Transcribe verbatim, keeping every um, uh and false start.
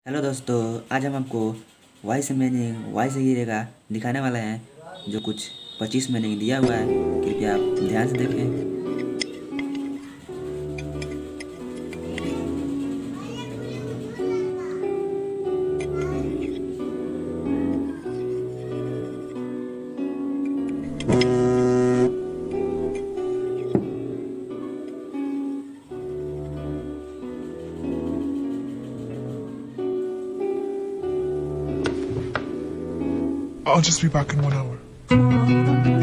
Hello दोस्तों। आज हम आपको वॉइस मीनिंग वॉइस हीरे का दिखाने वाले हैं जो कुछ पच्चीस मीनिंग दिया हुआ है। कृपया आप ध्यान से देखें। I'll just be back in one hour.